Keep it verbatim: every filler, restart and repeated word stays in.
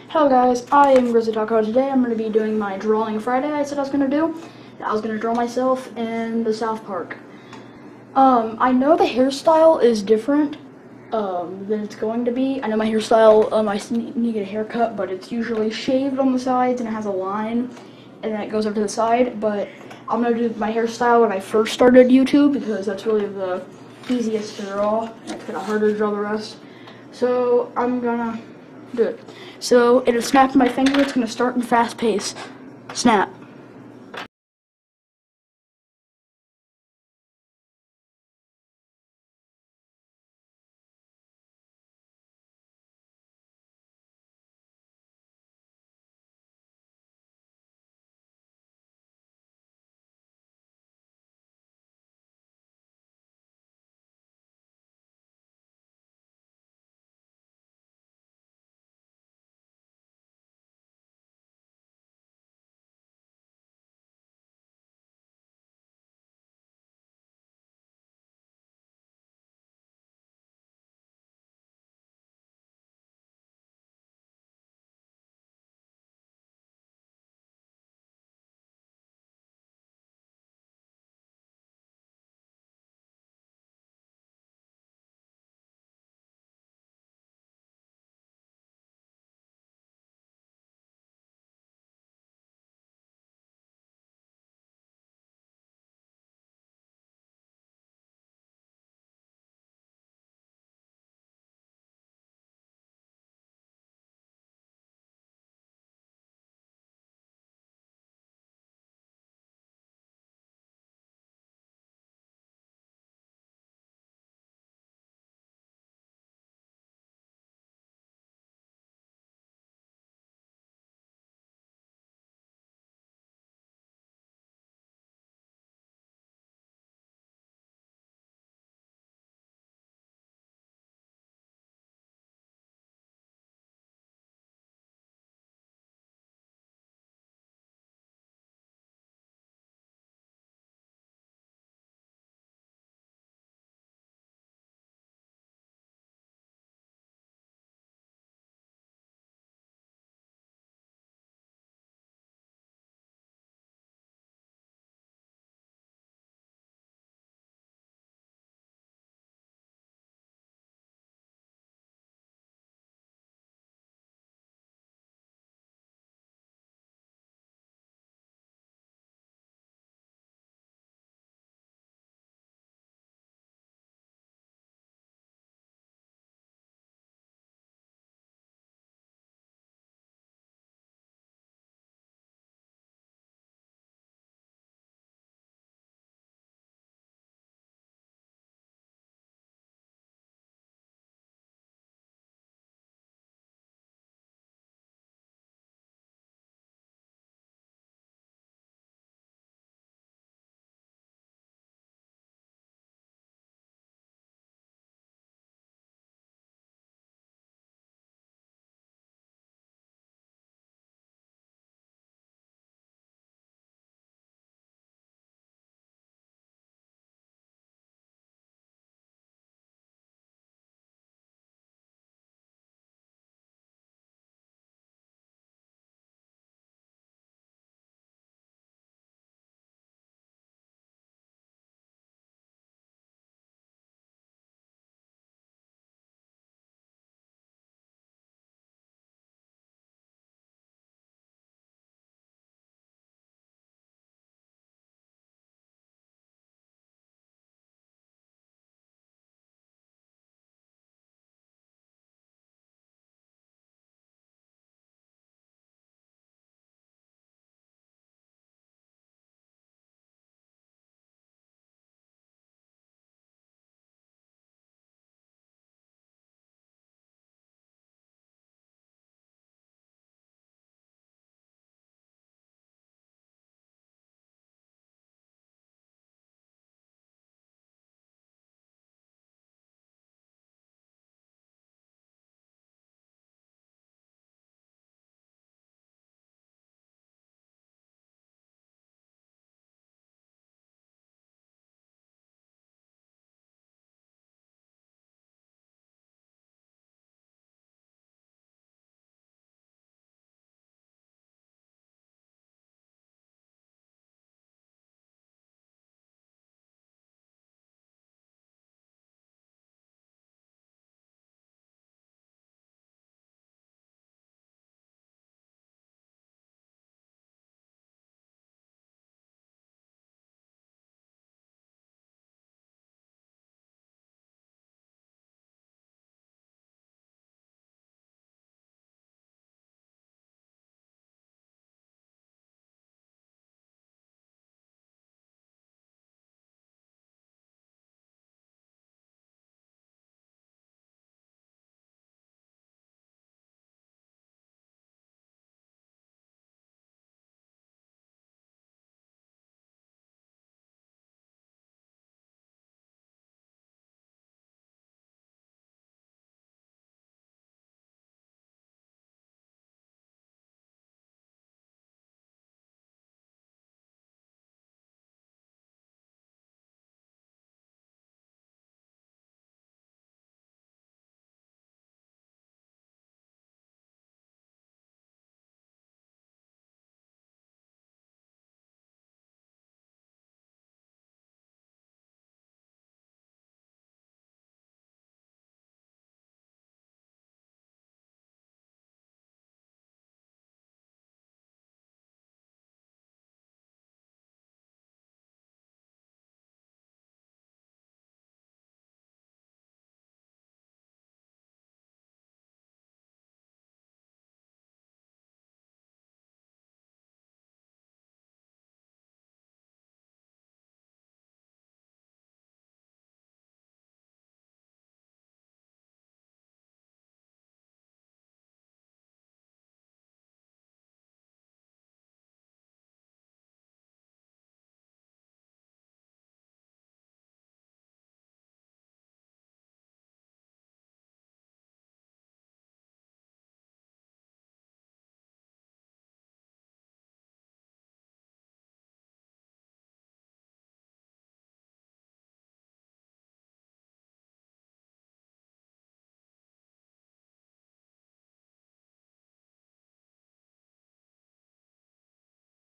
Hello guys, I am Grizzly Taco. Today I'm going to be doing my Drawing Friday I said I was going to do. I was going to draw myself in the South Park. Um, I know the hairstyle is different um, than it's going to be. I know my hairstyle, um, I need to get a haircut, but it's usually shaved on the sides and it has a line, and then it goes over to the side. But I'm going to do my hairstyle when I first started YouTube, because that's really the easiest to draw, and it's kind of harder to draw the rest. So I'm gonna do it. So it'll snap in my finger. It's gonna start in fast pace. Snap.